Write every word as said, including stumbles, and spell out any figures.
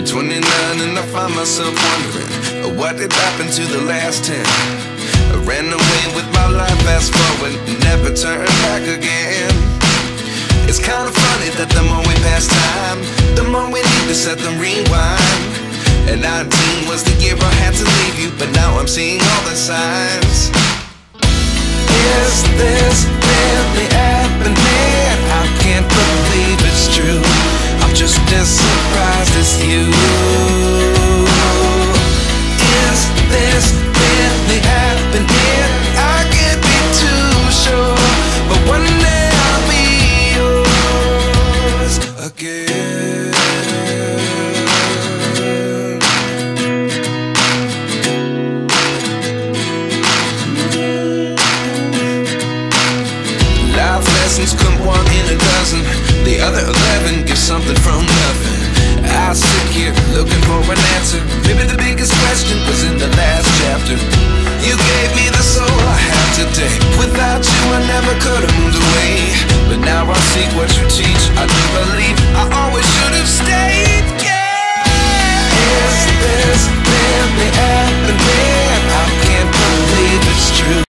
twenty-nine and I find myself wondering, uh, what did happen to the last ten? I ran away with my life, fast forward, never turn back again. It's kinda funny that the more we pass time, the more we need to set them rewind. And nineteen was the year I had to leave you, but now I'm seeing all the signs. Is this really happening? I can't believe it's true. I'm just as surprised as you. Is this really happening? I can't be too sure, but one day I'll be yours again. Life lessons come one in a dozen, the other eleven give something from nothing. I sit here looking for an answer. Maybe the biggest question was in the last chapter. You gave me the soul I have today. Without you I never could have moved away. But now I see what you teach. I do believe I always should have stayed. Yeah. Is this really happening? I can't believe it's true.